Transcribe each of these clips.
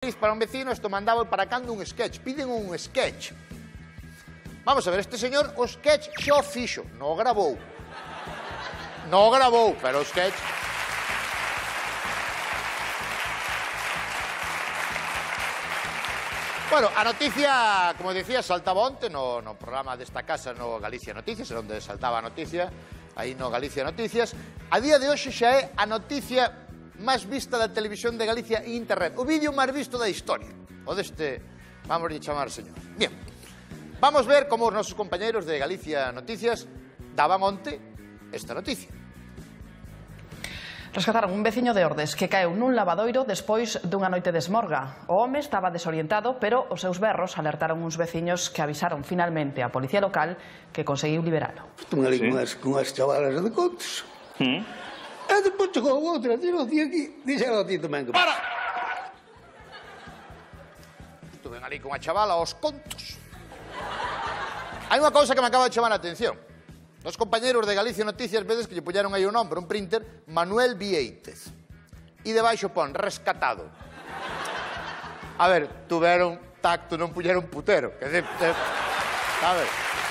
Madrid para un vecino, esto mandaba para cando un sketch. Piden un sketch. Vamos a ver, este señor o sketch xo fixo, non o grabou. Non o grabou, pero o sketch... Bueno, a noticia, como dicía, saltaba onte no programa desta casa no Galicia Noticias, onde saltaba a noticia, aí no Galicia Noticias. A día de hoxe xa é a noticia máis vista da televisión de Galicia e internet. O vídeo máis visto da historia. O deste, vamos a chamar señor. Bien, vamos ver como os nosos compañeiros de Galicia Noticias daban onte esta noticia. Rescataron un veciño de Ordes que caeu nun lavadoiro despois dunha noite de esmorga. O home estaba desorientado, pero os seus berros alertaron uns veciños que avisaron finalmente á policía local que conseguiu liberalo. Están ali con as chavalas de contos. E depois chegou outra, tirou aquí, dixeron a ti tamén que... Para! Estuven ali con a chavala aos contos. Hai unha cousa que me acaba de chamar a atención. Os compañeros de Galicia Noticias vedes que lle puñeron aí o nombre, un printer, Manuel Vieites. E debaixo pon, rescatado. A ver, tuveron tacto, non puñeron putero. A ver.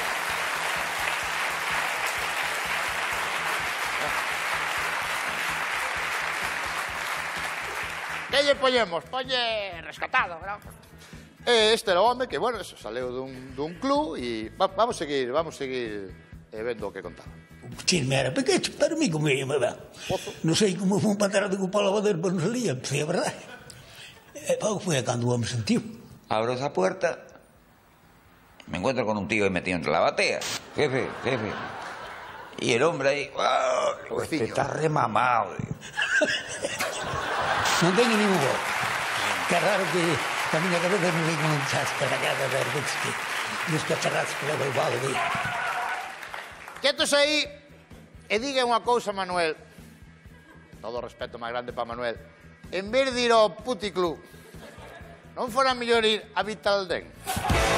Que lle poñemos? Poñe rescatado, ¿no? Este era o home que, bueno, eso, saleu dun club e vamos seguir vendo o que contaba. O chisme era pequecho, pero a mí como me va. Non sei como fun para terra de culpar o lavadero, pero non salía, é verdade. E pouco foi cando o home sentiu. Abro esa puerta, me encuentro con un tío ahí metido entre la batea. Jefe. Y el hombre ahí, ¡oh! Este está remamado. Non teño ningún gol. Que raro que a miña cabeza non veña un chasco na casa de repente que nos cacharrazos que leva igual de... Quietos aí e diga unha cousa, Manuel. Todo o respeto máis grande para Manuel. En vez de ir ao puticlub, non fora mellor ir a Vitalden?